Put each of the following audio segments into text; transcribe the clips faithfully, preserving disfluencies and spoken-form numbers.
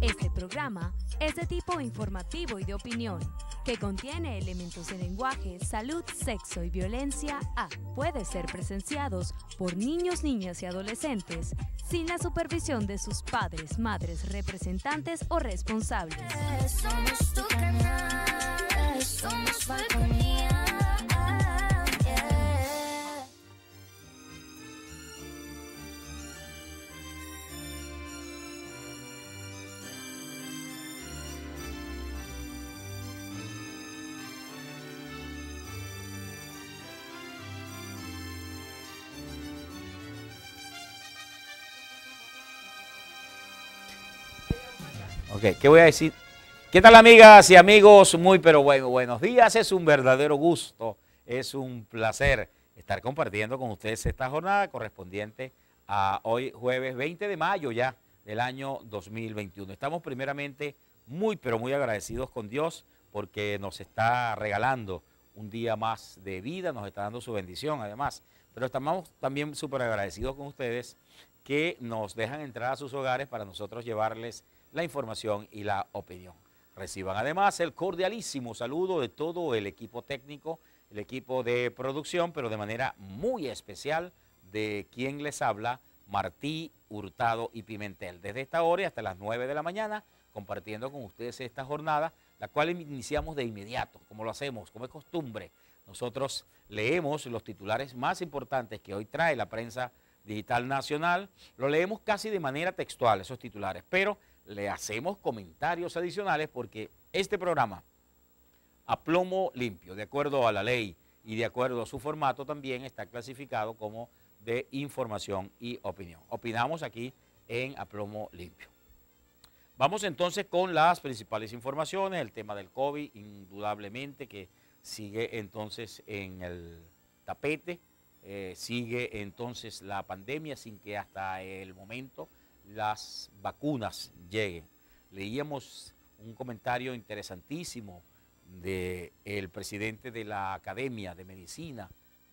Este programa es de tipo informativo y de opinión, que contiene elementos de lenguaje, salud, sexo y violencia A. Puede ser presenciados por niños, niñas y adolescentes sin la supervisión de sus padres, madres, representantes o responsables. Somos tu canal, somos Falconía. Ok, ¿qué voy a decir? ¿Qué tal, amigas y amigos? Muy pero bueno, buenos días. Es un verdadero gusto, es un placer estar compartiendo con ustedes esta jornada correspondiente a hoy jueves veinte de mayo ya del año dos mil veintiuno. Estamos primeramente muy pero muy agradecidos con Dios porque nos está regalando un día más de vida, nos está dando su bendición además. Pero estamos también súper agradecidos con ustedes que nos dejan entrar a sus hogares para nosotros llevarles la información y la opinión. Reciban además el cordialísimo saludo de todo el equipo técnico, el equipo de producción, pero de manera muy especial de quien les habla, Martí Hurtado y Pimentel. Desde esta hora y hasta las nueve de la mañana, compartiendo con ustedes esta jornada, la cual iniciamos de inmediato, como lo hacemos, como es costumbre. Nosotros leemos los titulares más importantes que hoy trae la prensa digital nacional, lo leemos casi de manera textual, esos titulares, pero le hacemos comentarios adicionales porque este programa, a plomo limpio, de acuerdo a la ley y de acuerdo a su formato, también está clasificado como de información y opinión. Opinamos aquí en A Plomo Limpio. Vamos entonces con las principales informaciones. El tema del COVID, indudablemente, que sigue entonces en el tapete, eh, sigue entonces la pandemia sin que hasta el momento las vacunas lleguen. Leíamos un comentario interesantísimo del presidente de la Academia de Medicina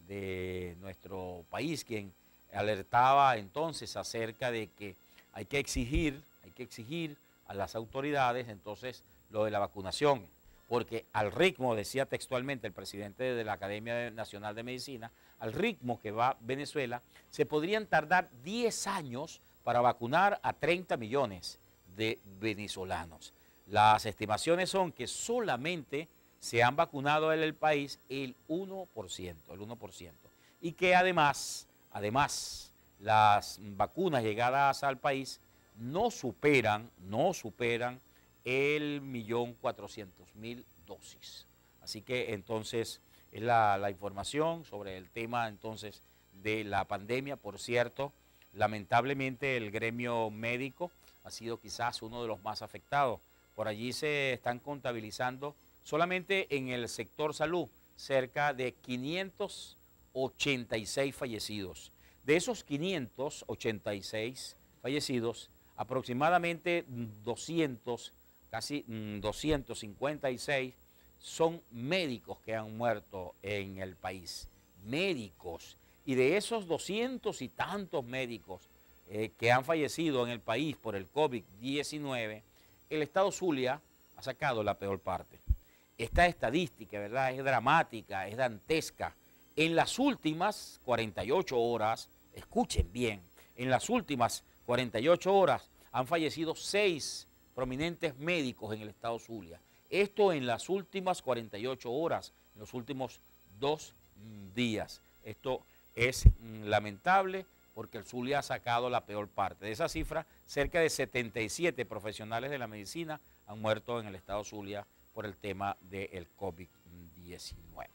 de nuestro país, quien alertaba entonces acerca de que hay que exigir, hay que exigir a las autoridades entonces lo de la vacunación, porque al ritmo, decía textualmente el presidente de la Academia Nacional de Medicina, al ritmo que va Venezuela, se podrían tardar diez años para vacunar a treinta millones de venezolanos. Las estimaciones son que solamente se han vacunado en el país el uno por ciento, el uno por ciento. Y que además, además, las vacunas llegadas al país no superan, no superan el millón cuatrocientos mil dosis. Así que entonces es la, la información sobre el tema entonces de la pandemia. Por cierto, lamentablemente el gremio médico ha sido quizás uno de los más afectados. Por allí se están contabilizando solamente en el sector salud cerca de quinientos ochenta y seis fallecidos. De esos quinientos ochenta y seis fallecidos, aproximadamente doscientos, casi doscientos cincuenta y seis son médicos que han muerto en el país. Médicos. Y de esos doscientos y tantos médicos eh, que han fallecido en el país por el COVID diecinueve, el Estado Zulia ha sacado la peor parte. Esta estadística, ¿verdad?, es dramática, es dantesca. En las últimas cuarenta y ocho horas, escuchen bien, en las últimas cuarenta y ocho horas han fallecido seis prominentes médicos en el Estado Zulia. Esto en las últimas cuarenta y ocho horas, en los últimos dos días. Esto es mm, lamentable porque el Zulia ha sacado la peor parte. De esa cifra, cerca de setenta y siete profesionales de la medicina han muerto en el Estado Zulia por el tema del COVID diecinueve.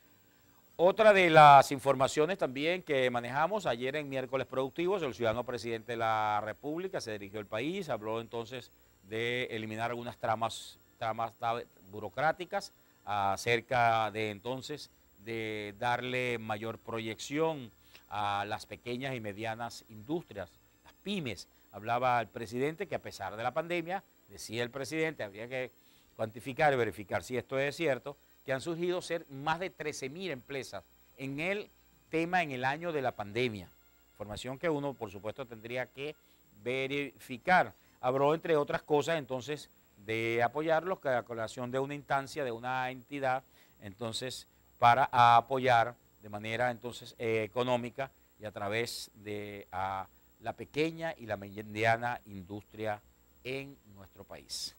Otra de las informaciones también que manejamos ayer en Miércoles Productivos, el ciudadano presidente de la República se dirigió al país, habló entonces de eliminar algunas tramas, tramas burocráticas acerca de entonces de darle mayor proyección a las pequeñas y medianas industrias, las pymes. Hablaba el presidente que a pesar de la pandemia, decía el presidente, habría que cuantificar y verificar si esto es cierto, que han surgido ser más de trece mil empresas en el tema en el año de la pandemia. Información que uno, por supuesto, tendría que verificar. habló, entre otras cosas, entonces, de apoyarlos, que la creación de una instancia, de una entidad, entonces, para apoyar de manera, entonces, eh, económica y a través de a, la pequeña y la mediana industria en nuestro país.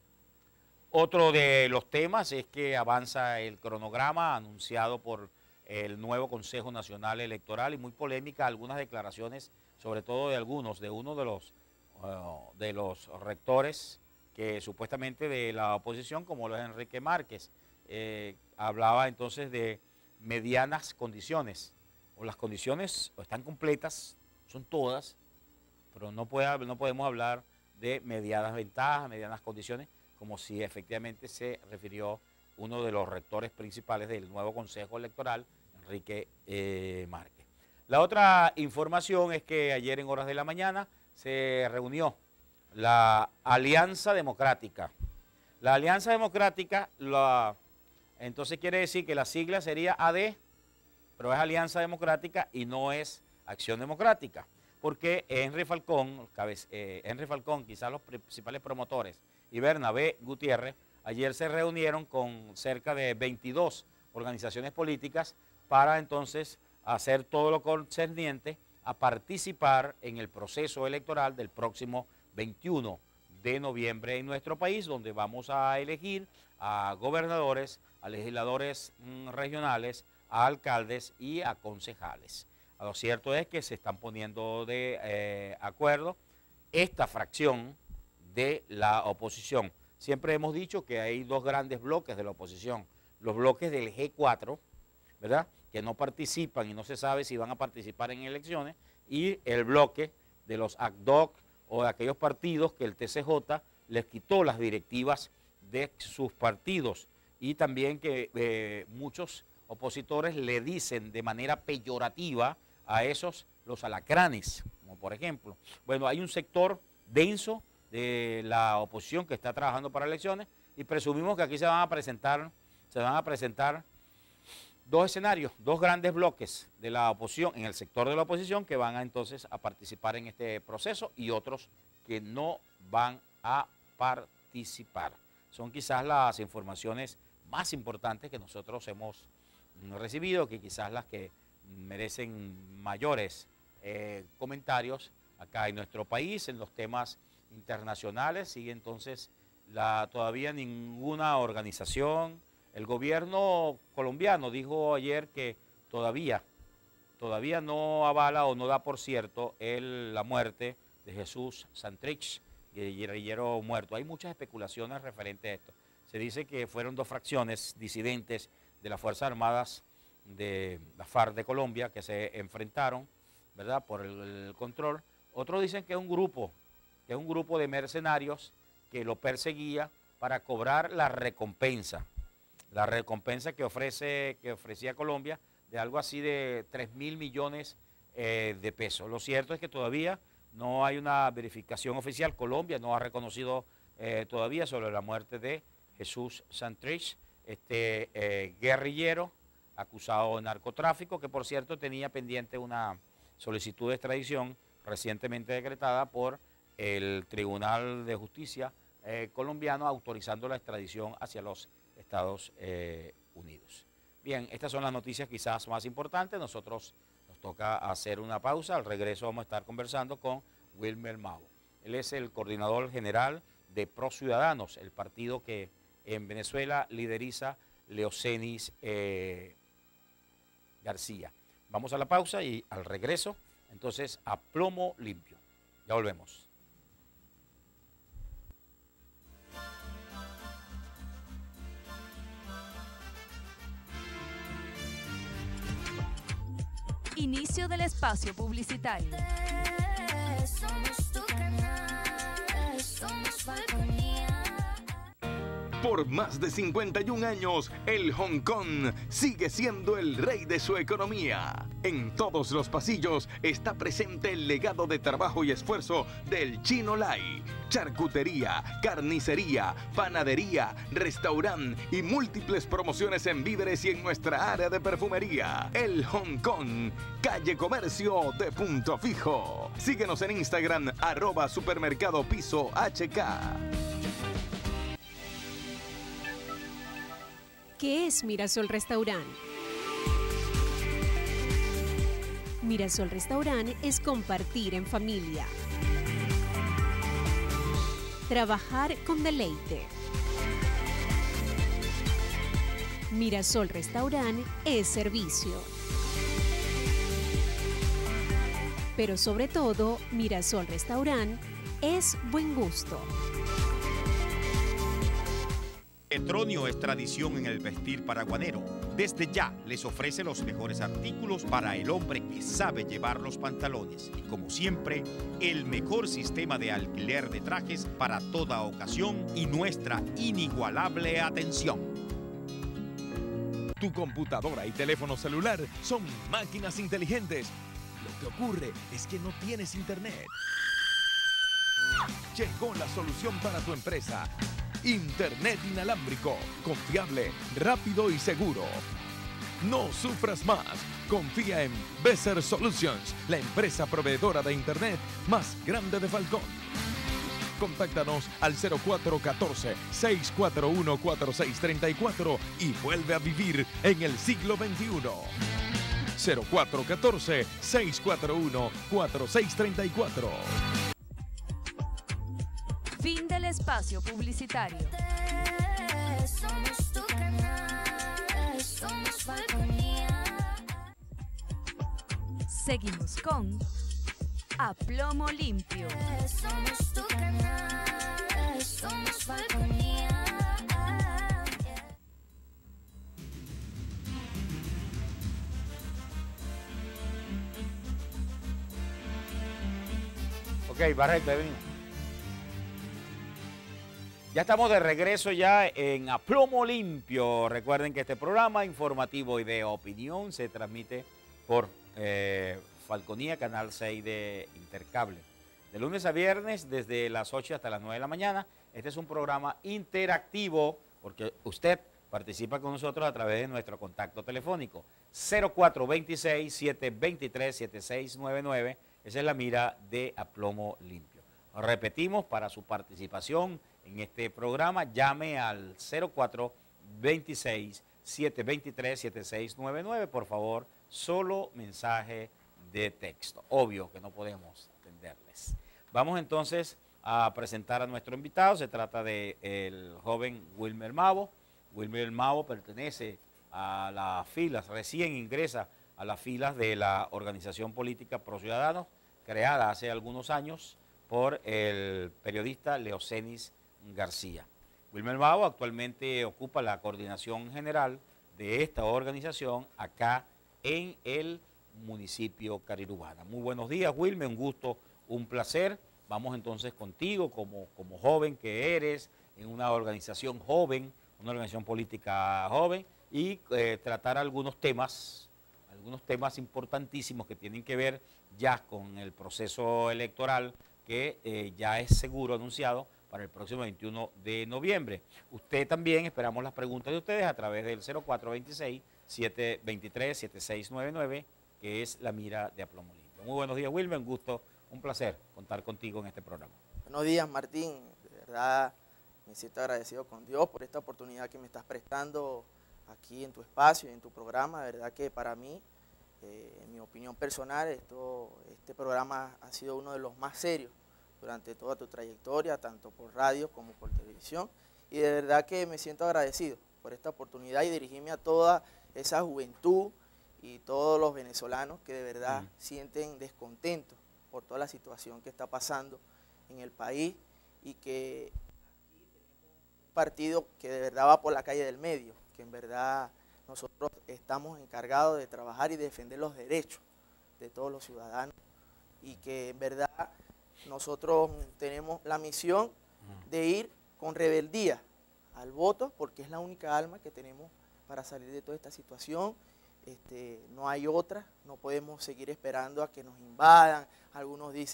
Otro de los temas es que avanza el cronograma anunciado por el nuevo Consejo Nacional Electoral y muy polémica algunas declaraciones, sobre todo de algunos, de uno de los, uh, de los rectores que supuestamente de la oposición, como lo es Enrique Márquez, eh, hablaba entonces de medianas condiciones, o las condiciones o están completas, son todas, pero no, puede, no podemos hablar de medianas ventajas, medianas condiciones, como si efectivamente se refirió uno de los rectores principales del nuevo Consejo Electoral, Enrique eh, Márquez. La otra información es que ayer en horas de la mañana se reunió la Alianza Democrática. La Alianza Democrática, la, entonces quiere decir que la sigla sería A D, pero es Alianza Democrática y no es Acción Democrática, porque Henry Falcón, eh, Henry Falcón, quizás los principales promotores, y Bernabé Gutiérrez, ayer se reunieron con cerca de veintidós organizaciones políticas para entonces hacer todo lo concerniente a participar en el proceso electoral del próximo veintiuno de noviembre en nuestro país, donde vamos a elegir a gobernadores, a legisladores mm, regionales, a alcaldes y a concejales. Lo cierto es que se están poniendo de eh, acuerdo esta fracción de la oposición. Siempre hemos dicho que hay dos grandes bloques de la oposición, los bloques del G cuatro, ¿verdad?, que no participan y no se sabe si van a participar en elecciones, y el bloque de los A C D O C o de aquellos partidos que el T C J les quitó las directivas de sus partidos, y también que eh, muchos opositores le dicen de manera peyorativa a esos los alacranes, como por ejemplo. Bueno, hay un sector denso de la oposición que está trabajando para elecciones y presumimos que aquí se van a presentar, se van a presentar dos escenarios, dos grandes bloques de la oposición, en el sector de la oposición, que van a, entonces a participar en este proceso, y otros que no van a participar. Son quizás las informaciones más importantes que nosotros hemos recibido, que quizás las que merecen mayores eh, comentarios acá en nuestro país. En los temas internacionales sigue entonces la, todavía ninguna organización. El gobierno colombiano dijo ayer que todavía, todavía no avala o no da por cierto el, la muerte de Jesús Santrich, guerrillero muerto. Hay muchas especulaciones referentes a esto. Se dice que fueron dos fracciones disidentes de las Fuerzas Armadas de la FARC de Colombia que se enfrentaron, ¿verdad?, por el, el control. Otros dicen que es un grupo, que es un grupo de mercenarios que lo perseguía para cobrar la recompensa. La recompensa que ofrece, que ofrecía Colombia, de algo así de tres mil millones eh, de pesos. Lo cierto es que todavía no hay una verificación oficial. Colombia no ha reconocido eh, todavía sobre la muerte de Jesús Santrich, este eh, guerrillero acusado de narcotráfico, que por cierto tenía pendiente una solicitud de extradición recientemente decretada por el Tribunal de Justicia eh, colombiano, autorizando la extradición hacia los Estados eh, Unidos. Bien, estas son las noticias quizás más importantes. Nosotros nos toca hacer una pausa. Al regreso vamos a estar conversando con Wilmer Mau. Él es el coordinador general de Pro Ciudadanos, el partido que en Venezuela lideriza Leocenis eh, García. Vamos a la pausa y al regreso, entonces, a plomo limpio. Ya volvemos. Inicio del espacio publicitario. Somos tu canal, somos Falconía. Por más de cincuenta y un años, el Hong Kong sigue siendo el rey de su economía. En todos los pasillos está presente el legado de trabajo y esfuerzo del Chino Lai, charcutería, carnicería, panadería, restaurante y múltiples promociones en víveres y en nuestra área de perfumería. El Hong Kong, calle Comercio de Punto Fijo. Síguenos en Instagram, arroba supermercado piso H K. ¿Qué es Mirasol Restaurant? Mirasol Restaurant es compartir en familia. Trabajar con deleite. Mirasol Restaurant es servicio. Pero sobre todo, Mirasol Restaurant es buen gusto. Petronio es tradición en el vestir paraguanero. Desde ya les ofrece los mejores artículos para el hombre que sabe llevar los pantalones. Y como siempre, el mejor sistema de alquiler de trajes para toda ocasión y nuestra inigualable atención. Tu computadora y teléfono celular son máquinas inteligentes. Lo que ocurre es que no tienes internet. Llegó la solución para tu empresa. Internet inalámbrico, confiable, rápido y seguro. No sufras más. Confía en Besser Solutions, la empresa proveedora de Internet más grande de Falcón. Contáctanos al cero cuatro uno cuatro, seis cuatro uno, cuatro seis tres cuatro y vuelve a vivir en el siglo veintiuno. cero cuatro uno cuatro, seis cuatro uno, cuatro seis tres cuatro. Fin del espacio publicitario. Somos tu canal, somos Falconía. Seguimos con A Plomo Limpio. Somos tu canal, somos Falconía. Ok, Barreto, ven. Ya estamos de regreso ya en A Plomo Limpio. Recuerden que este programa informativo y de opinión se transmite por eh, Falconía, Canal seis de Intercable. De lunes a viernes, desde las ocho hasta las nueve de la mañana. Este es un programa interactivo porque usted participa con nosotros a través de nuestro contacto telefónico. cero cuatro dos seis, siete dos tres, siete seis nueve nueve. Esa es la mira de A Plomo Limpio. Repetimos, para su participación en este programa, llame al cero cuatro dos seis, siete dos tres, siete seis nueve nueve, por favor, solo mensaje de texto. Obvio que no podemos atenderles. Vamos entonces a presentar a nuestro invitado. Se trata del joven Wilmer Mavo. Wilmer Mavo pertenece a las filas, recién ingresa a las filas de la organización política Pro Ciudadanos, creada hace algunos años por el periodista Leocenis García. Wilmer Mavo actualmente ocupa la coordinación general de esta organización acá en el municipio Carirubana. Muy buenos días, Wilmer, un gusto, un placer. Vamos entonces contigo como, como joven que eres, en una organización joven, una organización política joven, y eh, tratar algunos temas, algunos temas importantísimos que tienen que ver ya con el proceso electoral que eh, ya es seguro anunciado para el próximo veintiuno de noviembre. Usted también, esperamos las preguntas de ustedes a través del cero cuatro dos seis, siete dos tres, siete seis nueve nueve, que es la mira de A Plomo Limpio. Muy buenos días, Wilmer, un gusto, un placer contar contigo en este programa. Buenos días, Martín. De verdad me siento agradecido con Dios por esta oportunidad que me estás prestando aquí en tu espacio y en tu programa. De verdad que para mí, eh, en mi opinión personal, esto, este programa ha sido uno de los más serios durante toda tu trayectoria, tanto por radio como por televisión. Y de verdad que me siento agradecido por esta oportunidad y dirigirme a toda esa juventud y todos los venezolanos que de verdad mm. sienten descontento por toda la situación que está pasando en el país y que aquí tenemos un partido que de verdad va por la calle del medio, que en verdad nosotros estamos encargados de trabajar y defender los derechos de todos los ciudadanos y que en verdad nosotros tenemos la misión de ir con rebeldía al voto porque es la única alma que tenemos para salir de toda esta situación. Este, no hay otra, no podemos seguir esperando a que nos invadan. Algunos dicen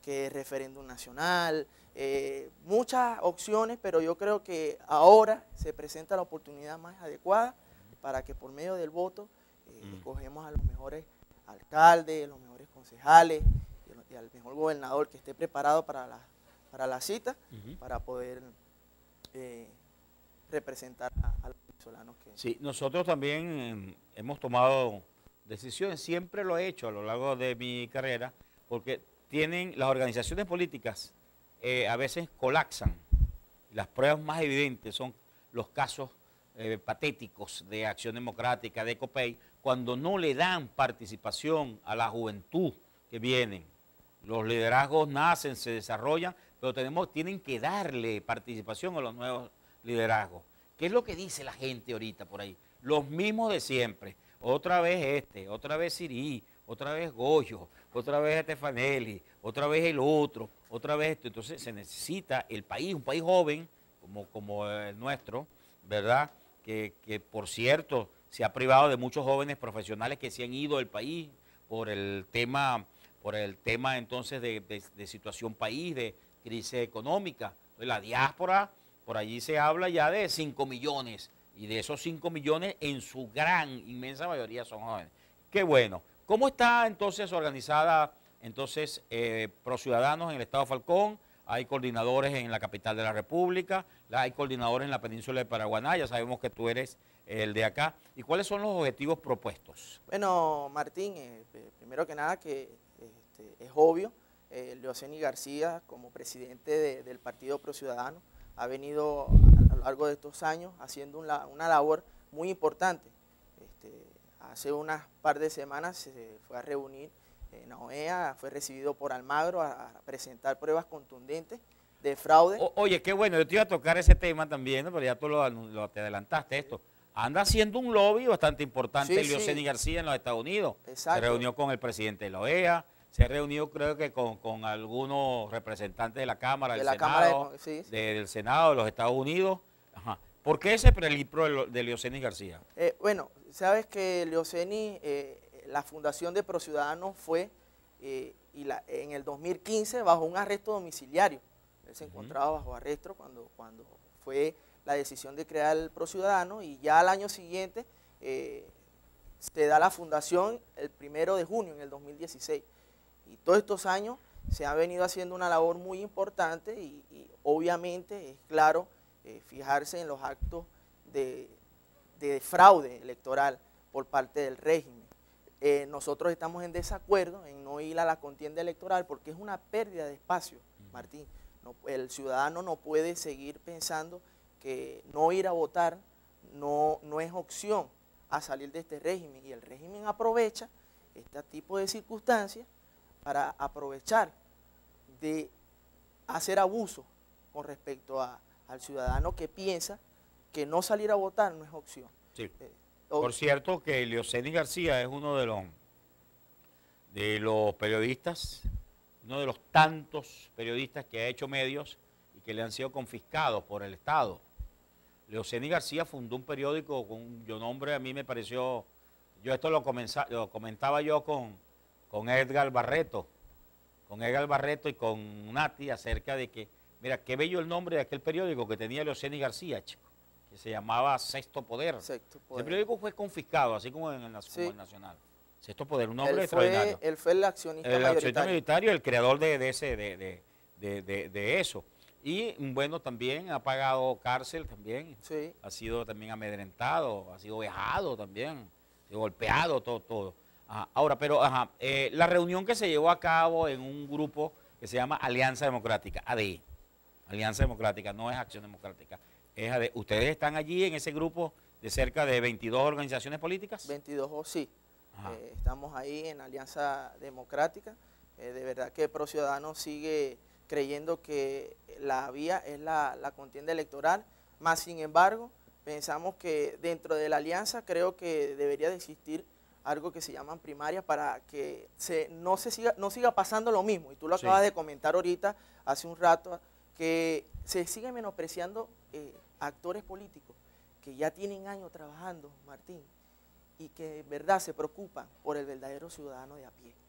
que referéndum nacional, eh, muchas opciones, pero yo creo que ahora se presenta la oportunidad más adecuada para que por medio del voto eh, Mm. escogemos a los mejores alcaldes, los mejores concejales y, y al mejor gobernador que esté preparado para la, para la cita, Ujú. para poder eh, representar a, a los venezolanos que... Sí, nosotros también eh, hemos tomado decisiones, siempre lo he hecho a lo largo de mi carrera, porque tienen las organizaciones políticas eh, a veces colapsan. Las pruebas más evidentes son los casos eh, patéticos de Acción Democrática, de COPEI, cuando no le dan participación a la juventud que vienen. Los liderazgos nacen, se desarrollan, pero tenemos, tienen que darle participación a los nuevos liderazgos. ¿Qué es lo que dice la gente ahorita por ahí? Los mismos de siempre. Otra vez este, otra vez Sirí, otra vez Goyo, otra vez Estefanelli, otra vez el otro, otra vez esto. Entonces se necesita el país, un país joven como, como el nuestro, ¿verdad? Que, que por cierto se ha privado de muchos jóvenes profesionales que se han ido del país por el tema, por el tema entonces de, de, de situación país, de crisis económica. Entonces, la diáspora, por allí se habla ya de cinco millones, y de esos cinco millones en su gran, inmensa mayoría son jóvenes. Qué bueno. ¿Cómo está entonces organizada entonces eh, ProCiudadanos en el Estado Falcón? Hay coordinadores en la capital de la República, hay coordinadores en la península de Paraguaná, ya sabemos que tú eres el de acá. ¿Y cuáles son los objetivos propuestos? Bueno, Martín, eh, primero que nada que este, es obvio, eh, Leoceni García como presidente de, del Partido ProCiudadanos ha venido a lo largo de estos años haciendo una, una labor muy importante. Este, hace unas par de semanas se fue a reunir en la O E A, fue recibido por Almagro a, a presentar pruebas contundentes de fraude. O, oye, qué bueno, yo te iba a tocar ese tema también, ¿no? Pero ya tú lo, lo te adelantaste esto. Anda haciendo un lobby bastante importante Sí, Leoceni sí. García en los Estados Unidos. Exacto. Se reunió con el presidente de la O E A, se ha reunido creo que con, con algunos representantes de la Cámara, De del la Senado, Cámara de- sí, sí. de- del Senado de los Estados Unidos. Ajá. ¿Por qué ese prelipro de, Lo- de Leoceni García? Eh, bueno, sabes que Leoceni, eh, la fundación de ProCiudadanos fue eh, y la, en el dos mil quince bajo un arresto domiciliario. Él se Ujú. encontraba bajo arresto cuando, cuando fue la decisión de crear el ProCiudadano, y ya al año siguiente eh, se da la fundación el primero de junio en el dos mil dieciséis. Y todos estos años se ha venido haciendo una labor muy importante y, y obviamente es claro eh, fijarse en los actos de, de fraude electoral por parte del régimen. Eh, nosotros estamos en desacuerdo en no ir a la contienda electoral porque es una pérdida de espacio, Martín. No, el ciudadano no puede seguir pensando que no ir a votar no, no es opción a salir de este régimen, y el régimen aprovecha este tipo de circunstancias para aprovechar de hacer abuso con respecto a, al ciudadano que piensa que no salir a votar no es opción. Sí. Eh, o- Por cierto que Leoceni García es uno de los, de los periodistas, uno de los tantos periodistas que ha hecho medios y que le han sido confiscados por el Estado. Leoceni García fundó un periódico con un nombre, a mí me pareció, yo esto lo, comenza, lo comentaba yo con, con Edgar Barreto, con Edgar Barreto y con Nati acerca de que, mira, qué bello el nombre de aquel periódico que tenía Leoceni García, chico, que se llamaba Sexto Poder. Sexto El Poder. periódico fue confiscado, así como en el, como Sí. el Nacional. Sexto Poder, un nombre Él extraordinario. fue, él fue el accionista El accionista mayoritario. mayoritario, el creador de, de ese, de, de, de, de, de eso. Y bueno, también ha pagado cárcel también, Sí. ha sido también amedrentado, ha sido vejado también, ha sido golpeado, todo, todo. Ajá. Ahora, pero ajá, eh, la reunión que se llevó a cabo en un grupo que se llama Alianza Democrática, A D E, Alianza Democrática, no es Acción Democrática, es A D E. ¿Ustedes están allí en ese grupo de cerca de veintidós organizaciones políticas? veintidós o sí. Ajá. Eh, estamos ahí en Alianza Democrática. Eh, de verdad que ProCiudadanos sigue creyendo que la vía es la, la contienda electoral, más sin embargo, pensamos que dentro de la alianza creo que debería de existir algo que se llaman primarias para que se, no, se siga, no siga pasando lo mismo, y tú lo Sí. acabas de comentar ahorita, hace un rato, que se sigue menospreciando eh, actores políticos que ya tienen años trabajando, Martín, y que en verdad se preocupan por el verdadero ciudadano de a pie.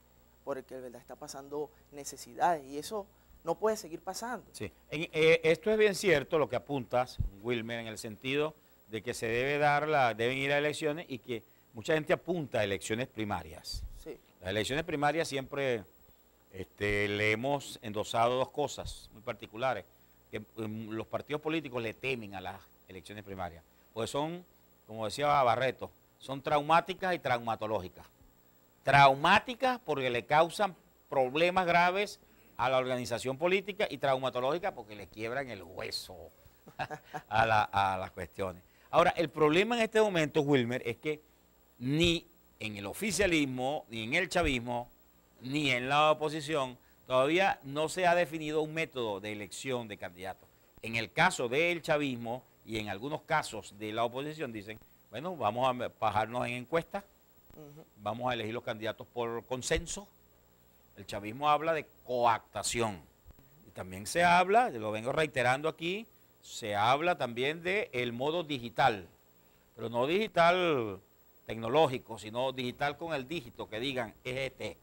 por el que de verdad está pasando necesidades y eso no puede seguir pasando. Sí. En, eh, esto es bien cierto lo que apuntas, Wilmer, en el sentido de que se debe dar la, deben ir a elecciones y que mucha gente apunta a elecciones primarias. Sí. Las elecciones primarias siempre este, le hemos endosado dos cosas muy particulares, que um, los partidos políticos le temen a las elecciones primarias, pues son, como decía Barreto, son traumáticas y traumatológicas. Traumáticas porque le causan problemas graves a la organización política y traumatológicas porque le quiebran el hueso a, la, a las cuestiones. Ahora, el problema en este momento, Wilmer, es que ni en el oficialismo, ni en el chavismo, ni en la oposición, todavía no se ha definido un método de elección de candidatos. En el caso del chavismo y en algunos casos de la oposición dicen, bueno, vamos a bajarnos en encuestas, uh-huh. vamos a elegir los candidatos por consenso. El chavismo habla de coactación. Y también se habla, lo vengo reiterando aquí, se habla también del modo digital, pero no digital tecnológico, sino digital con el dígito, que digan E G T,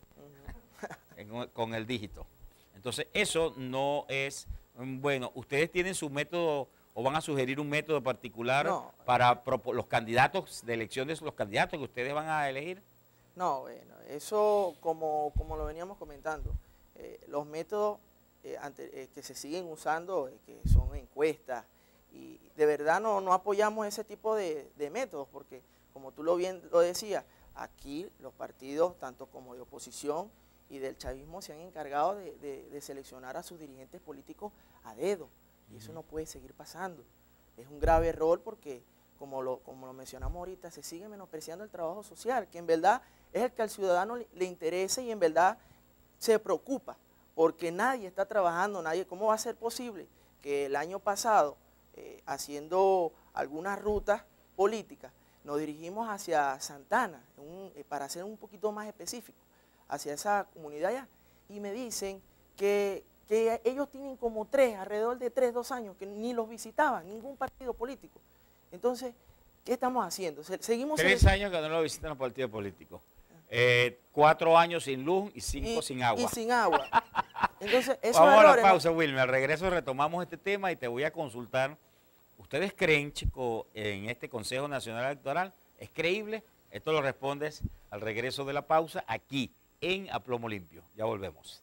uh-huh. con el dígito. Entonces, eso no es, bueno, ustedes tienen su método o van a sugerir un método particular no, para los candidatos de elecciones, los candidatos que ustedes van a elegir. No, bueno, eso como, como lo veníamos comentando, eh, los métodos eh, ante, eh, que se siguen usando, eh, que son encuestas, y de verdad no, no apoyamos ese tipo de, de métodos, porque como tú lo bien lo decías, aquí los partidos, tanto como de oposición y del chavismo, se han encargado de, de, de seleccionar a sus dirigentes políticos a dedo, y eso no puede seguir pasando. Es un grave error porque, como lo, como lo mencionamos ahorita, se sigue menospreciando el trabajo social, que en verdad es el que al ciudadano le, le interesa y en verdad se preocupa, porque nadie está trabajando, nadie. ¿Cómo va a ser posible que el año pasado, eh, haciendo algunas rutas políticas, nos dirigimos hacia Santana, un, eh, para ser un poquito más específico, hacia esa comunidad allá, y me dicen que, que ellos tienen como tres, alrededor de tres, dos años, que ni los visitaban, ningún partido político. Entonces, ¿qué estamos haciendo? Seguimos Tres años que no lo visitan los partidos políticos. Eh, cuatro años sin luz y cinco y, sin agua. Y sin agua. Entonces, eso Vamos errores, a la pausa, ¿no? Wilmer. Al regreso retomamos este tema y te voy a consultar. ¿Ustedes creen, chicos, en este Consejo Nacional Electoral? ¿Es creíble? Esto lo respondes al regreso de la pausa aquí en A Plomo Limpio. Ya volvemos.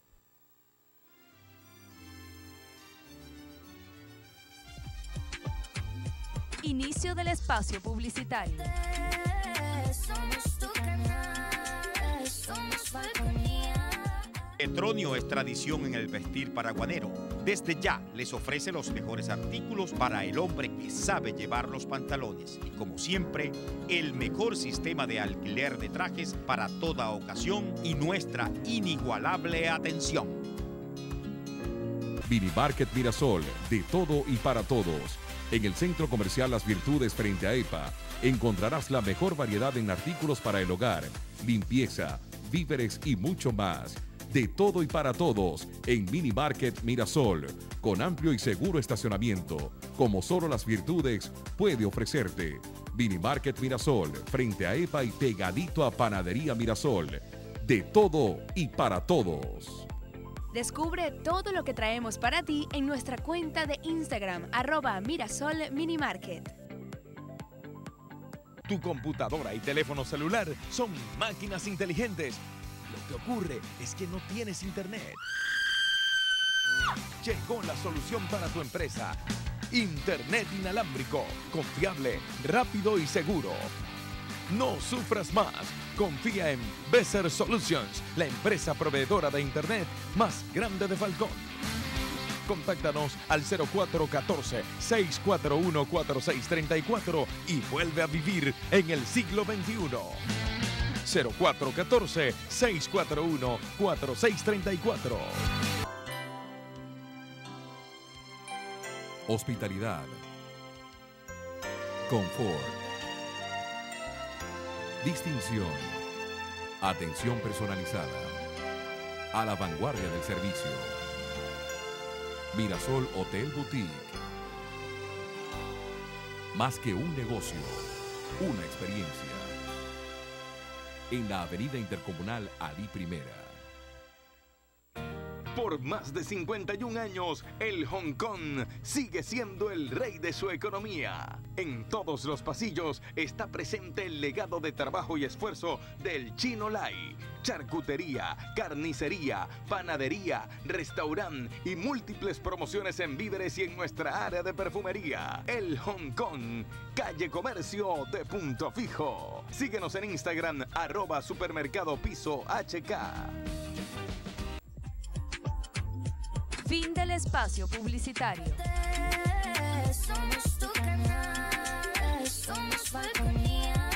Inicio del espacio publicitario. Somos tu canal, somos Falconía. Petronio es tradición en el vestir paraguanero. Desde ya les ofrece los mejores artículos para el hombre que sabe llevar los pantalones. Y como siempre, el mejor sistema de alquiler de trajes para toda ocasión y nuestra inigualable atención. Mini Market Mirasol, de todo y para todos. En el Centro Comercial Las Virtudes frente a EPA, encontrarás la mejor variedad en artículos para el hogar, limpieza, víveres y mucho más. De todo y para todos en Mini Market Mirasol, con amplio y seguro estacionamiento, como solo Las Virtudes puede ofrecerte. Mini Market Mirasol, frente a EPA y pegadito a Panadería Mirasol. De todo y para todos. Descubre todo lo que traemos para ti en nuestra cuenta de Instagram, arroba Mirasol Minimarket. Tu computadora y teléfono celular son máquinas inteligentes. Lo que ocurre es que no tienes internet. Llegó la solución para tu empresa. Internet inalámbrico, confiable, rápido y seguro. No sufras más. Confía en Beser Solutions, la empresa proveedora de Internet más grande de Falcón. Contáctanos al cero cuatro uno cuatro, seis cuatro uno, cuatro seis tres cuatro y vuelve a vivir en el siglo veintiuno. cero cuatro uno cuatro, seis cuatro uno, cuatro seis tres cuatro. Hospitalidad. Confort. Distinción. Atención personalizada. A la vanguardia del servicio. Mirasol Hotel Boutique. Más que un negocio, una experiencia. En la Avenida Intercomunal Ali Primera. Por más de cincuenta y un años, el Hong Kong sigue siendo el rey de su economía. En todos los pasillos está presente el legado de trabajo y esfuerzo del Chino Lai. Charcutería, carnicería, panadería, restaurante y múltiples promociones en víveres y en nuestra área de perfumería. El Hong Kong, calle Comercio de Punto Fijo. Síguenos en Instagram, arroba supermercado piso H K. Fin del espacio publicitario. Somos tu canal, somos Falconía.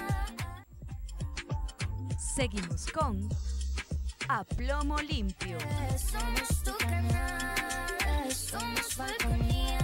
Seguimos con A Plomo Limpio. Somos tu canal, somos Falconía.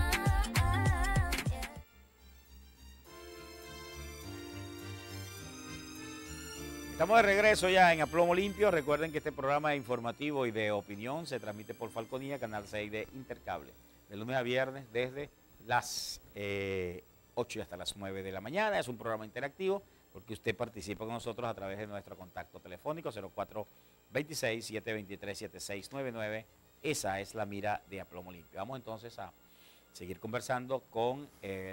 Estamos de regreso ya en A Plomo Limpio. Recuerden que este programa informativo y de opinión se transmite por Falconía, Canal seis de Intercable, de lunes a viernes desde las eh, ocho y hasta las nueve de la mañana. Es un programa interactivo porque usted participa con nosotros a través de nuestro contacto telefónico cero cuatro veintiséis, setecientos veintitrés, setenta y seis noventa y nueve. Esa es la mira de A Plomo Limpio. Vamos entonces a seguir conversando con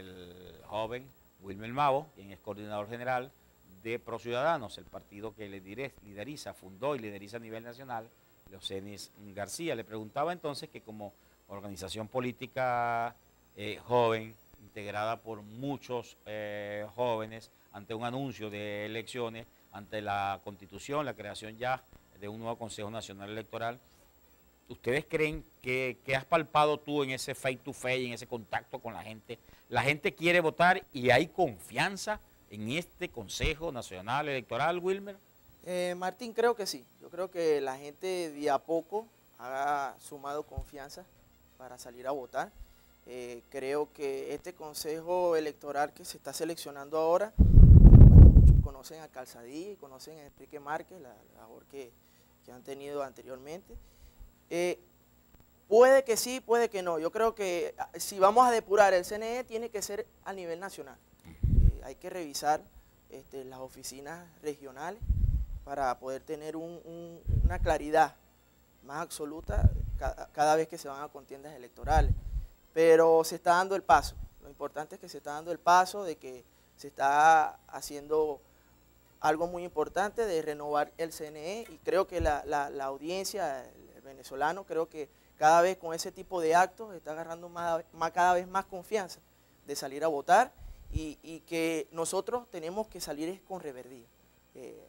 el joven Wilmer Mavo, quien es coordinador general de Pro Ciudadanos, el partido que lideriza, fundó y lideriza a nivel nacional, Leocenis García. Le preguntaba entonces que como organización política eh, joven, integrada por muchos eh, jóvenes, ante un anuncio de elecciones, ante la Constitución, la creación ya de un nuevo Consejo Nacional Electoral, ¿ustedes creen que, que has palpado tú en ese face to face, en ese contacto con la gente? ¿La gente quiere votar y hay confianza en este Consejo Nacional Electoral, Wilmer? Eh, Martín, creo que sí. Yo creo que la gente de a poco ha sumado confianza para salir a votar. Eh, creo que este Consejo Electoral que se está seleccionando ahora, bueno, muchos conocen a Calzadilla y conocen a Enrique Márquez, la, la labor que, que han tenido anteriormente. Eh, puede que sí, puede que no. Yo creo que si vamos a depurar el C N E, tiene que ser a nivel nacional. Hay que revisar este, las oficinas regionales para poder tener un, un, una claridad más absoluta cada, cada vez que se van a contiendas electorales. Pero se está dando el paso. Lo importante es que se está dando el paso de que se está haciendo algo muy importante de renovar el C N E y creo que la, la, la audiencia, el venezolano, creo que cada vez con ese tipo de actos está agarrando más, más, cada vez más confianza de salir a votar. Y, y que nosotros tenemos que salir es con reverdía. Eh,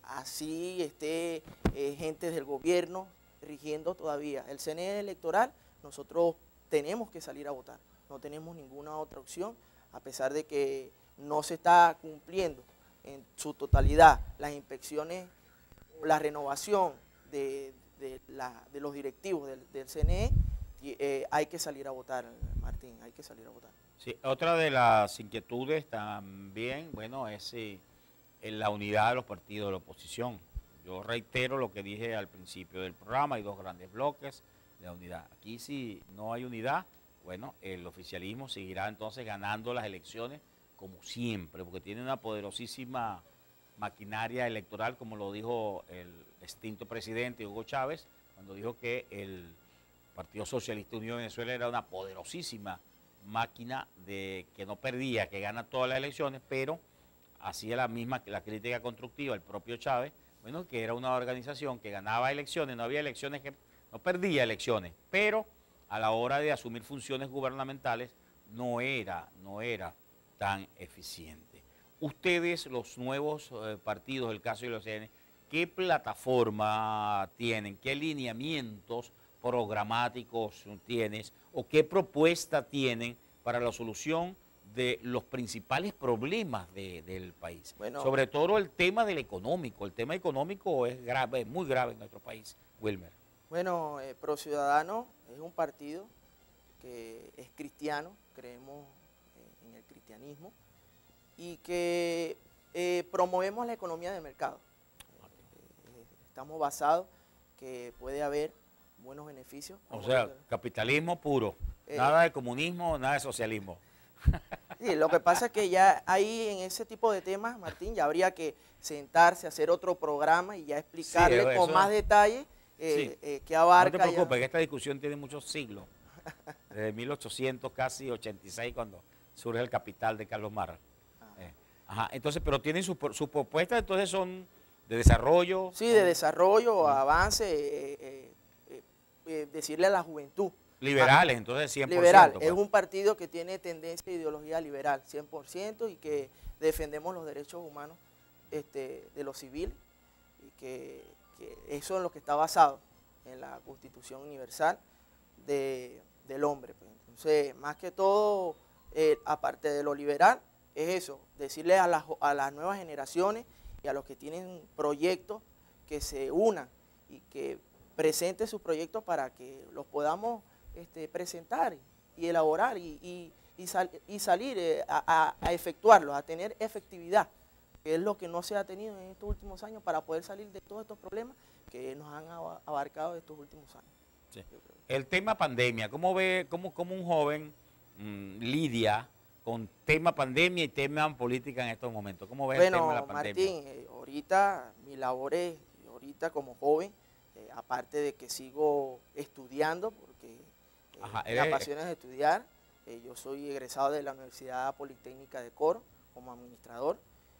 así esté eh, gente del gobierno rigiendo todavía el C N E electoral, nosotros tenemos que salir a votar. No tenemos ninguna otra opción, a pesar de que no se está cumpliendo en su totalidad las inspecciones, la renovación de, de, la, de los directivos del, del C N E, y, eh, hay que salir a votar, Martín, hay que salir a votar. Sí, otra de las inquietudes también, bueno, es eh, en la unidad de los partidos de la oposición. Yo reitero lo que dije al principio del programa, hay dos grandes bloques de unidad. Aquí si no hay unidad, bueno, el oficialismo seguirá entonces ganando las elecciones como siempre, porque tiene una poderosísima maquinaria electoral, como lo dijo el extinto presidente Hugo Chávez, cuando dijo que el Partido Socialista Unión de Venezuela era una poderosísima máquina de que no perdía, que gana todas las elecciones, pero hacía la misma la crítica constructiva el propio Chávez, bueno, que era una organización que ganaba elecciones, no había elecciones, que no perdía elecciones, pero a la hora de asumir funciones gubernamentales no era, no era tan eficiente. Ustedes, los nuevos eh, partidos, el caso de los C N E, ¿qué plataforma tienen? ¿Qué lineamientos programáticos tienes o qué propuesta tienen para la solución de los principales problemas de, del país? Bueno, sobre todo el tema del económico. El tema económico es grave, es muy grave en nuestro país, Wilmer. Bueno, eh, Pro Ciudadanos es un partido que es cristiano, creemos eh, en el cristianismo y que eh, promovemos la economía de mercado. Eh, estamos basados que puede haber buenos beneficios. O sea, capitalismo puro, eh, nada de comunismo, nada de socialismo. Sí, lo que pasa es que ya ahí en ese tipo de temas, Martín, ya habría que sentarse, hacer otro programa y ya explicarle sí, con más detalle eh, Sí. eh, que abarca... No te ya- preocupes, que esta discusión tiene muchos siglos. Desde mil ochocientos casi ochenta y seis, cuando surge el Capital de Carlos Marra. Eh, ajá, entonces, pero tienen sus sus propuestas, entonces son de desarrollo. Sí, de son desarrollo, Mm. avance, eh, eh, eh, eh, decirle a la juventud. liberales, entonces cien por ciento. Liberal, pues. es un partido que tiene tendencia e ideología liberal, cien por ciento, y que defendemos los derechos humanos este, de los civiles, y que, que eso es lo que está basado en la Constitución Universal de, del hombre. Pues. Entonces, más que todo, eh, aparte de lo liberal, es eso, decirle a las, a las nuevas generaciones y a los que tienen proyectos que se unan y que presenten sus proyectos para que los podamos este, presentar y elaborar y, y, y, sal, y salir eh, a, a, a efectuarlos, a tener efectividad, que es lo que no se ha tenido en estos últimos años para poder salir de todos estos problemas que nos han aba- abarcado estos últimos años. Sí. El tema pandemia, ¿cómo ve, cómo, cómo un joven mmm, lidia con tema pandemia y tema política en estos momentos? ¿Cómo ves el tema de Bueno, la pandemia? Martín, eh, ahorita mi labor es, ahorita como joven, eh, aparte de que sigo estudiando, porque eh, Ajá, me eres- apasiona estudiar, eh, yo soy egresado de la Universidad Politécnica de Coro como administrador.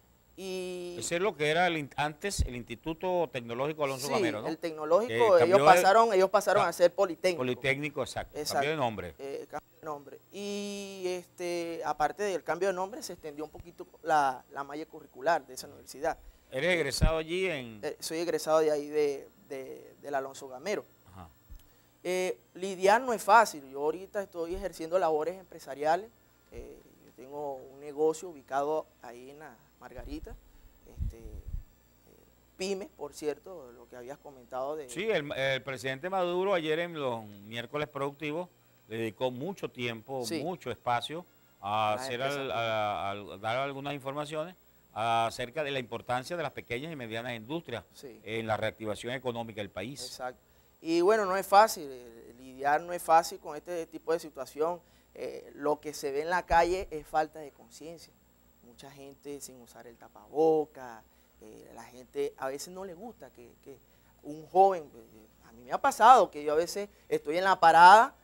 Y Ese es lo que era el in- antes el Instituto Tecnológico Alonso sí, Gamero, ¿no? el Que tecnológico, cambió ellos de- pasaron, ellos pasaron Ah, a ser politécnico. Politécnico, exacto, Exacto. cambió de nombre. Eh, cambio de nombre. Y este, aparte del cambio de nombre, se extendió un poquito la, la malla curricular de esa universidad. Eres egresado allí en... Eh, soy egresado de ahí de, de- del Alonso Gamero. Ajá. Eh, lidiar no es fácil. Yo ahorita estoy ejerciendo labores empresariales. Eh, yo tengo un negocio ubicado ahí en la Margarita. Este, eh, pyme, por cierto, lo que habías comentado de... Sí, el, el presidente Maduro ayer en los miércoles productivos le dedicó mucho tiempo, Sí. mucho espacio a, Las hacer empresas al- a- a dar algunas informaciones acerca de la importancia de las pequeñas y medianas industrias Sí. en la reactivación económica del país. Exacto. Y bueno, no es fácil, eh, lidiar no es fácil con este tipo de situación. Eh, lo que se ve en la calle es falta de conciencia. Mucha gente sin usar el tapaboca, eh, la gente a veces no le gusta que, que un joven, eh, a mí me ha pasado que yo a veces estoy en la parada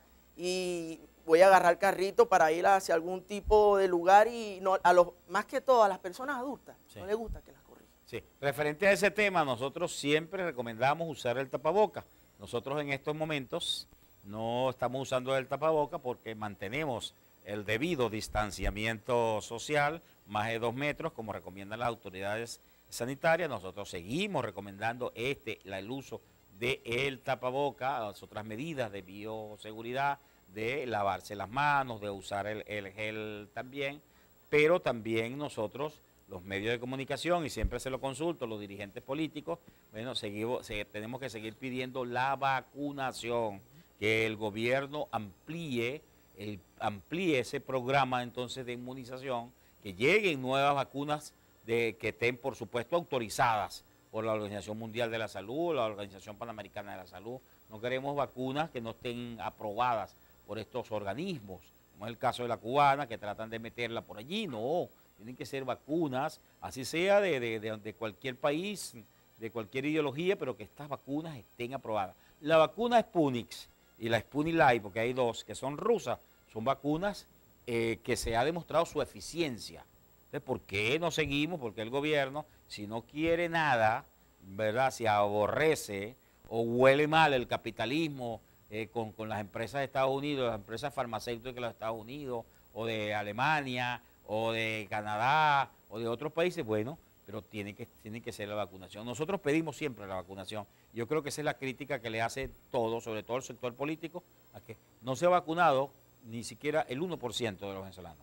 y voy a agarrar carrito para ir hacia algún tipo de lugar y no, a los, más que todo a las personas adultas Sí. no les gusta que las corrijan. Sí, referente a ese tema, nosotros siempre recomendamos usar el tapaboca. Nosotros en estos momentos no estamos usando el tapaboca porque mantenemos el debido distanciamiento social, más de dos metros, como recomiendan las autoridades sanitarias. Nosotros seguimos recomendando este, la, el uso del tapaboca, las otras medidas de bioseguridad, de lavarse las manos, de usar el, el gel también, pero también nosotros, los medios de comunicación, y siempre se lo consulto, los dirigentes políticos, bueno, seguimos, se- tenemos que seguir pidiendo la vacunación, que el gobierno amplíe, el, amplíe ese programa entonces de inmunización, que lleguen nuevas vacunas de, que estén, por supuesto, autorizadas por la Organización Mundial de la Salud, la Organización Panamericana de la Salud. No queremos vacunas que no estén aprobadas por estos organismos, como es el caso de la cubana, que tratan de meterla por allí. No, tienen que ser vacunas, así sea de, de, de, de cualquier país, de cualquier ideología, pero que estas vacunas estén aprobadas. La vacuna Sputnik y la Sputnik Light, porque hay dos que son rusas, son vacunas eh, que se ha demostrado su eficiencia. Entonces, ¿por qué no seguimos? Porque el gobierno, si no quiere nada, ¿verdad? Si aborrece o huele mal el capitalismo eh, con, con las empresas de Estados Unidos, las empresas farmacéuticas de los Estados Unidos, o de Alemania, o de Canadá, o de otros países, bueno, pero tiene que, tiene que ser la vacunación. Nosotros pedimos siempre la vacunación. Yo creo que esa es la crítica que le hace todo, sobre todo el sector político, a que no se ha vacunado ni siquiera el uno por ciento de los venezolanos.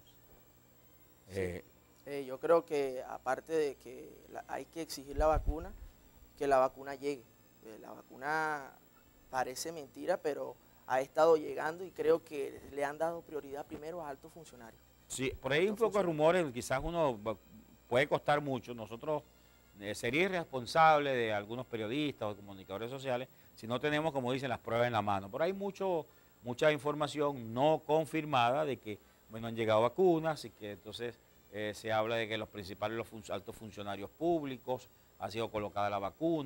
Sí. Eh, Eh, yo creo que aparte de que la- hay que exigir la vacuna, que la vacuna llegue. Eh, la vacuna parece mentira, pero ha estado llegando y creo que le han dado prioridad primero a altos funcionarios. Sí, por ahí hay un poco de rumores, quizás uno va- puede costar mucho. Nosotros eh, sería irresponsable de algunos periodistas o comunicadores sociales si no tenemos, como dicen, las pruebas en la mano. Pero hay mucho, mucha información no confirmada de que, bueno, han llegado vacunas y que entonces eh, se habla de que los principales, los fun- altos funcionarios públicos, ha sido colocada la vacuna,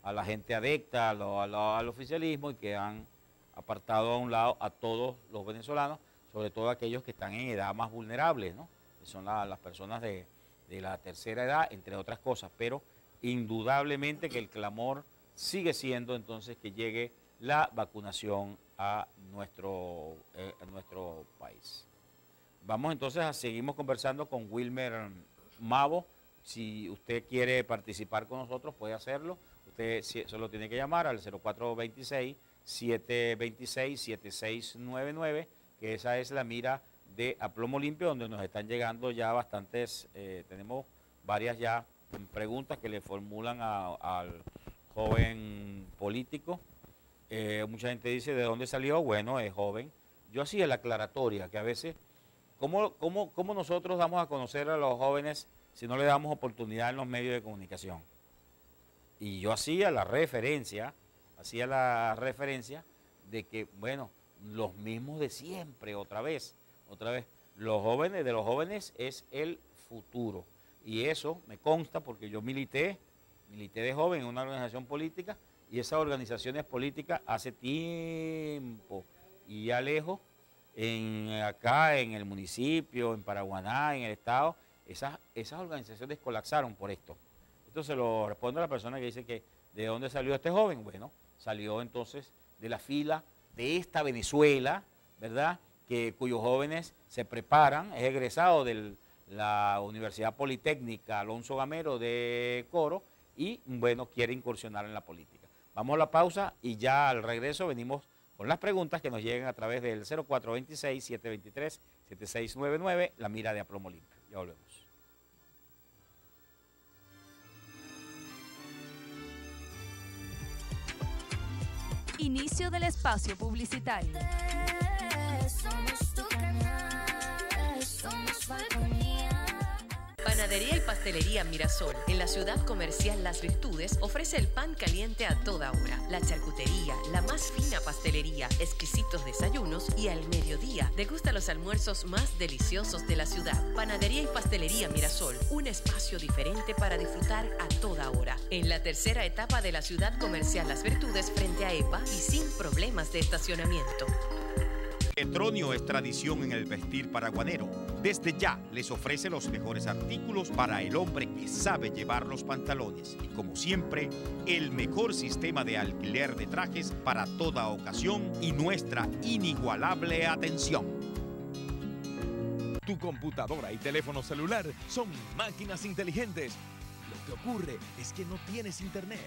a la gente adecta a lo, a lo, al oficialismo y que han apartado a un lado a todos los venezolanos, sobre todo aquellos que están en edad más vulnerable, ¿no? Que son la, las personas de, de la tercera edad, entre otras cosas, pero indudablemente que el clamor sigue siendo entonces que llegue la vacunación a nuestro, eh, a nuestro país. Vamos entonces a seguimos conversando con Wilmer Mavo. Si usted quiere participar con nosotros, puede hacerlo. Usted solo tiene que llamar al cero cuatro dos seis, siete dos seis, siete seis nueve nueve, que esa es la mira de A Plomo Limpio, donde nos están llegando ya bastantes, eh, tenemos varias ya preguntas que le formulan a, al joven político. Eh, mucha gente dice, ¿de dónde salió? Bueno, es joven. Yo hacía la aclaratoria, que a veces, ¿cómo, cómo, cómo nosotros damos a conocer a los jóvenes si no le damos oportunidad en los medios de comunicación? Y yo hacía la referencia, hacía la referencia de que, bueno, los mismos de siempre, otra vez, otra vez, los jóvenes, de los jóvenes es el futuro. Y eso me consta porque yo milité, milité de joven en una organización política, y esas organizaciones políticas hace tiempo y ya lejos, en, acá en el municipio, en Paraguaná, en el estado, esas, esas organizaciones colapsaron por esto. Esto se lo responde a la persona que dice que ¿de dónde salió este joven? Bueno, salió entonces de la fila de esta Venezuela, ¿verdad? Que, cuyos jóvenes se preparan, es egresado de la Universidad Politécnica Alonso Gamero de Coro y, bueno, quiere incursionar en la política. Vamos a la pausa y ya al regreso venimos con las preguntas que nos lleguen a través del cero cuatro dos seis, siete dos tres, siete seis nueve nueve, la mira de A Plomo Limpio. Ya volvemos. Inicio del espacio publicitario. Somos tu canal, somos Falconía. Panadería y Pastelería Mirasol, en la ciudad comercial Las Virtudes, ofrece el pan caliente a toda hora, la charcutería, la más fina pastelería, exquisitos desayunos y al mediodía degusta los almuerzos más deliciosos de la ciudad. Panadería y Pastelería Mirasol, un espacio diferente para disfrutar a toda hora. En la tercera etapa de la ciudad comercial Las Virtudes frente a EPA y sin problemas de estacionamiento. Petronio es tradición en el vestir paraguanero. Desde ya les ofrece los mejores artículos para el hombre que sabe llevar los pantalones. Y como siempre, el mejor sistema de alquiler de trajes para toda ocasión y nuestra inigualable atención. Tu computadora y teléfono celular son máquinas inteligentes. Lo que ocurre es que no tienes internet.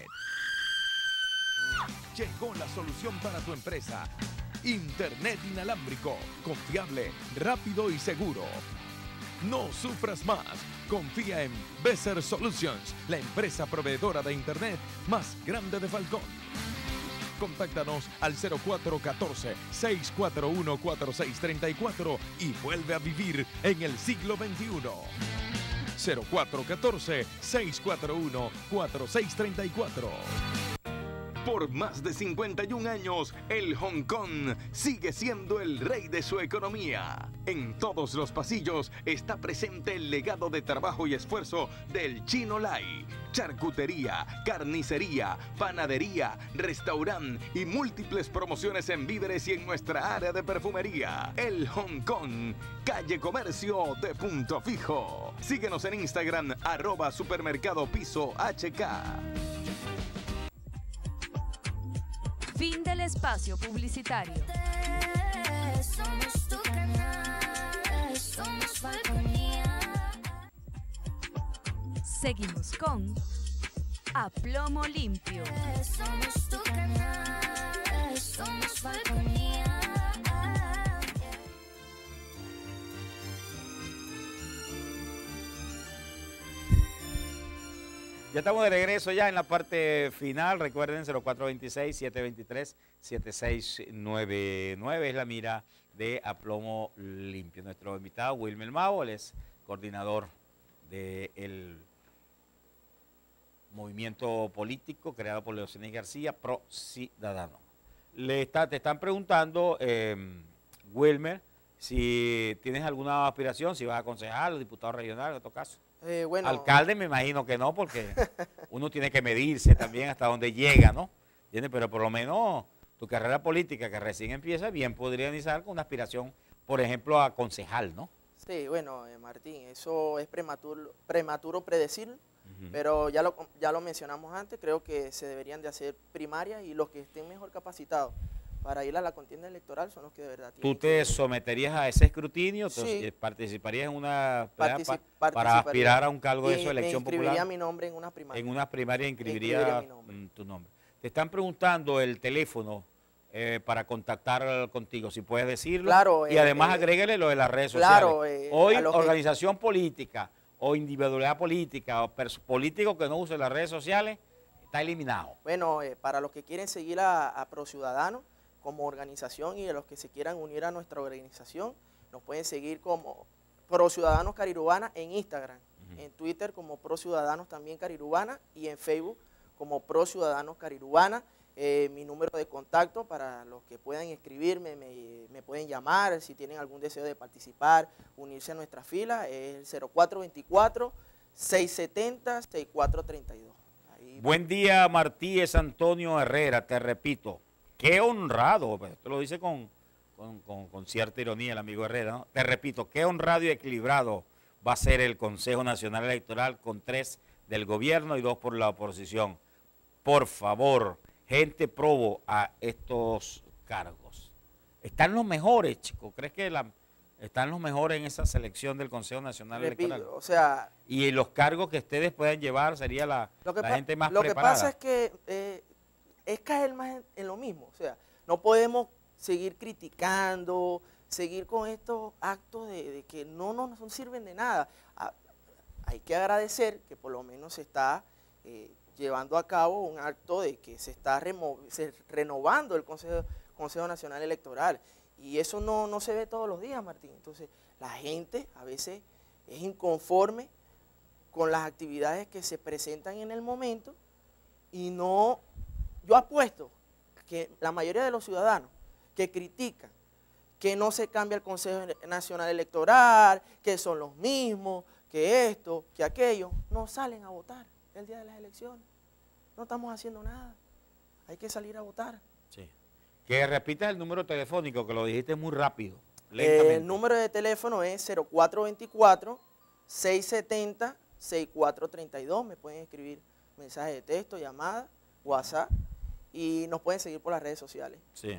Llegó la solución para tu empresa. Internet inalámbrico, confiable, rápido y seguro. No sufras más. Confía en Beser Solutions, la empresa proveedora de Internet más grande de Falcón. Contáctanos al cero cuatro uno cuatro, seis cuatro uno, cuatro seis tres cuatro y vuelve a vivir en el siglo veintiuno. cero cuatro uno cuatro, seis cuatro uno, cuatro seis tres cuatro. Por más de cincuenta y un años, el Hong Kong sigue siendo el rey de su economía. En todos los pasillos está presente el legado de trabajo y esfuerzo del Chino Lai. Charcutería, carnicería, panadería, restaurante y múltiples promociones en víveres y en nuestra área de perfumería. El Hong Kong, calle Comercio de Punto Fijo. Síguenos en Instagram, arroba supermercado piso H K. Fin del espacio publicitario. Somos tu canal, somos Falconía. Seguimos con A Plomo Limpio. Somos tu canal, somos Falconía. Ya estamos de regreso ya en la parte final. Recuerden, cero cuatro dos seis, siete dos tres, siete seis nueve nueve es la mira de A Plomo Limpio. Nuestro invitado, Wilmer Mavo, él es coordinador del movimiento político creado por Leocenis García, Pro Ciudadano. Le está, te están preguntando, eh, Wilmer, si tienes alguna aspiración, si vas a concejal, diputado regional, en otro caso. Eh, bueno, Alcalde me imagino que no, porque uno tiene que medirse también hasta donde llega, ¿no? ¿Entiendes? Pero por lo menos tu carrera política que recién empieza, bien podría iniciar con una aspiración, por ejemplo, a concejal, ¿no? sí, bueno, eh, Martín, eso es prematuro, prematuro predecir, Ujú. pero ya lo, ya lo mencionamos antes, creo que se deberían de hacer primarias y los que estén mejor capacitados para ir a la contienda electoral son los que de verdad ¿Tú tienen te que- someterías a ese escrutinio? Sí. Entonces, ¿participarías en una Partici- pa- para participaría. aspirar a un cargo de Y eso, elección me inscribiría popular? mi nombre en una primaria. En una primaria Inscribiría inscribiría mi nombre. mm, tu nombre. Te están preguntando el teléfono eh, para contactar contigo, si puedes decirlo. Claro, y eh, además eh, agrégale lo de las redes claro, sociales. eh, Hoy, a lo que- organización política o individualidad política o pers- político que no use las redes sociales está eliminado. Bueno, eh, para los que quieren seguir a, a Pro Ciudadanos como organización y a los que se quieran unir a nuestra organización, nos pueden seguir como Pro Ciudadanos Carirubana en Instagram, Ujú. en Twitter como Pro Ciudadanos también Carirubana y en Facebook como Pro Ciudadanos Carirubana. Eh, mi número de contacto para los que puedan escribirme, me, me pueden llamar si tienen algún deseo de participar, unirse a nuestra fila, es el cero cuatro veinticuatro, seiscientos setenta, sesenta y cuatro treinta y dos. Ahí Buen día, Martínez Antonio Herrera, te repito, qué honrado, pues, esto lo dice con, con, con- con cierta ironía el amigo Herrera, ¿no? Te repito, qué honrado y equilibrado va a ser el Consejo Nacional Electoral con tres del gobierno y dos por la oposición. Por favor, gente probo a estos cargos. Están los mejores, chicos, ¿crees que la- están los mejores en esa selección del Consejo Nacional repito, Electoral? o sea, Y los cargos que ustedes puedan llevar sería la, Lo que, la pa- gente más lo que preparada. pasa es que eh, es caer más en, en lo mismo. O sea, no podemos seguir criticando, seguir con estos actos de, de que no nos no sirven de nada. Ah, hay que agradecer que por lo menos se está eh, llevando a cabo un acto de que se está remo- se- renovando el Consejo, Consejo Nacional Electoral. Y eso no, no se ve todos los días, Martín. Entonces, la gente a veces es inconforme con las actividades que se presentan en el momento y no, yo apuesto que la mayoría de los ciudadanos que critican que no se cambia el Consejo Nacional Electoral, que son los mismos, que esto, que aquello, no salen a votar el día de las elecciones. No estamos haciendo nada. Hay que salir a votar. Sí. Que repitas el número telefónico, que lo dijiste muy rápido, Eh, lentamente. el número de teléfono es cero cuatro veinticuatro, seiscientos setenta, sesenta y cuatro treinta y dos. Me pueden escribir mensajes de texto, llamada, WhatsApp y nos pueden seguir por las redes sociales. Sí.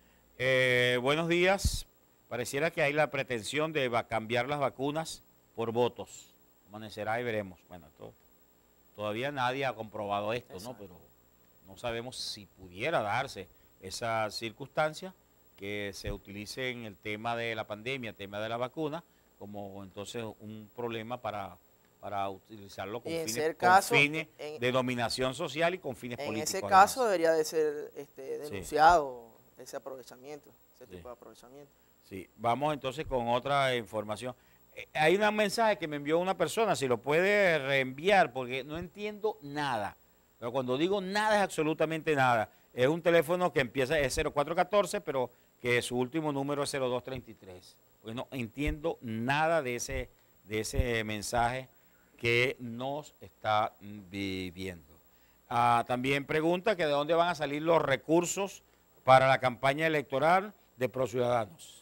Eh, buenos días. Pareciera que hay la pretensión de va- cambiar las vacunas por votos. Amanecerá y veremos. Bueno, esto, todavía nadie ha comprobado esto, ¿no? Exacto. Pero no sabemos si pudiera darse esa circunstancia que se utilice en el tema de la pandemia, el tema de la vacuna, como entonces un problema para, para utilizarlo con Y en fines, ser con caso, fines en- de dominación social y con fines En políticos. ese además. caso debería de ser este, Sí. denunciado ese aprovechamiento, ese Sí. tipo de aprovechamiento. Sí, vamos entonces con otra información. Eh, hay un mensaje que me envió una persona, si lo puede reenviar, porque no entiendo nada. Pero cuando digo nada es absolutamente nada. Es un teléfono que empieza, es cero cuatro uno cuatro, pero que su último número es cero dos tres tres. Pues no entiendo nada de ese, de ese mensaje que nos está mm, viviendo. Ah, también pregunta que de dónde van a salir los recursos para la campaña electoral de Pro Ciudadanos.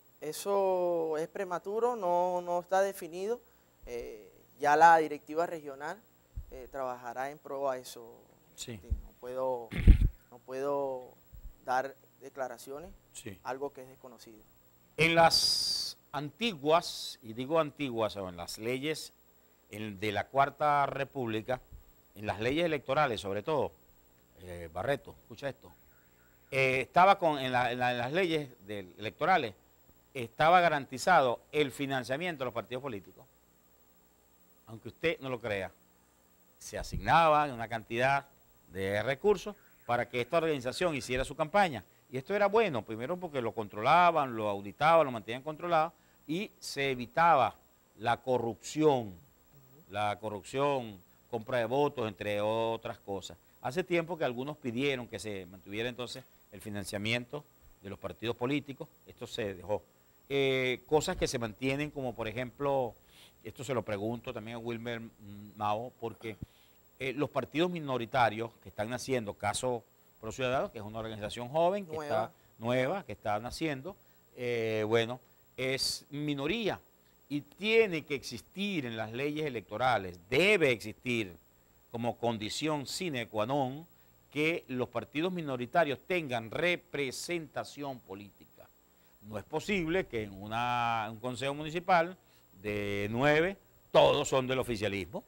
Eso es prematuro, no, no está definido. Eh, ya la directiva regional eh, trabajará en pro a eso. Sí. Martín. No puedo, no puedo dar declaraciones, Sí. algo que es desconocido. En las antiguas, y digo antiguas, o en las leyes en- de la Cuarta República, en las leyes electorales sobre todo, eh, Barreto, escucha esto, eh, estaba con, en, la- en la- en las leyes de- electorales, estaba garantizado el financiamiento de los partidos políticos, aunque usted no lo crea. Se asignaban una cantidad de recursos para que esta organización hiciera su campaña. Y esto era bueno, primero porque lo controlaban, lo auditaban, lo mantenían controlado y se evitaba la corrupción, la corrupción, compra de votos, entre otras cosas. Hace tiempo que algunos pidieron que se mantuviera entonces el financiamiento de los partidos políticos, esto se dejó. eh, cosas que se mantienen, como por ejemplo, esto se lo pregunto también a Wilmer Mao, porque eh, los partidos minoritarios que están naciendo, caso Pro Ciudadanos, que es una organización joven, que Nueva. está nueva, que está naciendo, eh, bueno, es minoría y tiene que existir en las leyes electorales, debe existir como condición sine qua non que los partidos minoritarios tengan representación política. No es posible que en una, un consejo municipal de nueve todos son del oficialismo.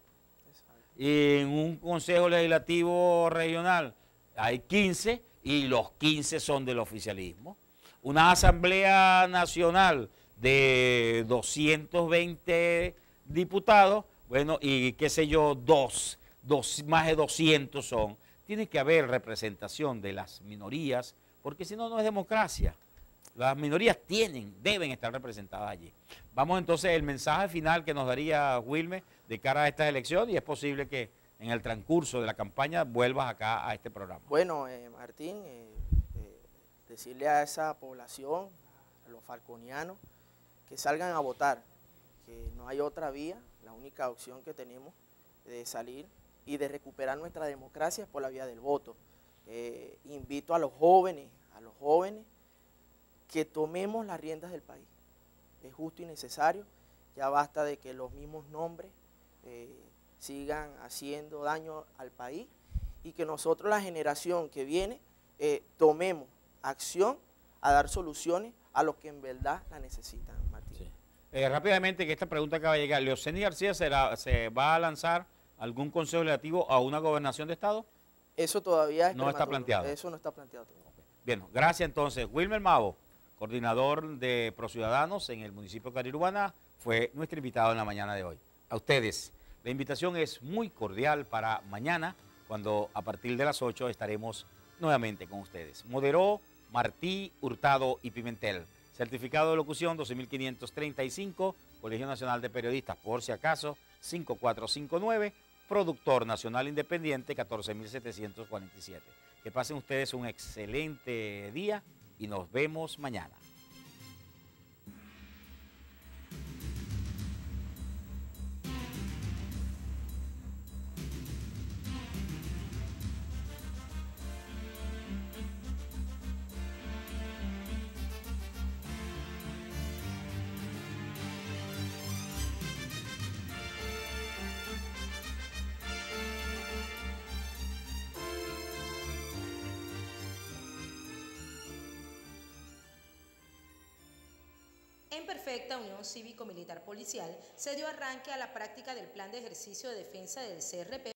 Y en un consejo legislativo regional hay quince y los quince son del oficialismo. Una asamblea nacional de doscientos veinte diputados, bueno, y qué sé yo, dos, dos, más de doscientos son. Tiene que haber representación de las minorías, porque si no, no es democracia. Las minorías tienen, deben estar representadas allí. Vamos entonces al mensaje final que nos daría Wilmer de cara a esta elección, y es posible que en el transcurso de la campaña vuelvas acá a este programa. Bueno, eh, Martín, eh, eh, decirle a esa población, a los falconianos, que salgan a votar, que no hay otra vía, la única opción que tenemos de salir y de recuperar nuestra democracia es por la vía del voto. Eh, invito a los jóvenes, a los jóvenes, que tomemos las riendas del país. Es justo y necesario, ya basta de que los mismos nombres eh, sigan haciendo daño al país y que nosotros, la generación que viene, eh, tomemos acción a dar soluciones a los que en verdad la necesitan, Martín. Sí. Eh, rápidamente, que esta pregunta acaba de llegar. ¿Leoceni García será, se va a lanzar algún consejo legislativo a una gobernación de estado? Eso todavía es no está planteado. Eso no está planteado todavía. Bien, gracias entonces. Wilmer Mavo, coordinador de ProCiudadanos en el municipio de Cariruaná, fue nuestro invitado en la mañana de hoy. A ustedes, la invitación es muy cordial para mañana, cuando a partir de las ocho estaremos nuevamente con ustedes. Moderó Martí Hurtado y Pimentel. Certificado de locución doce mil quinientos treinta y cinco, Colegio Nacional de Periodistas, por si acaso, cinco cuatro cinco nueve, Productor Nacional Independiente, catorce mil setecientos cuarenta y siete. Que pasen ustedes un excelente día y nos vemos mañana. En perfecta unión cívico-militar policial se dio arranque a la práctica del plan de ejercicio de defensa del C R P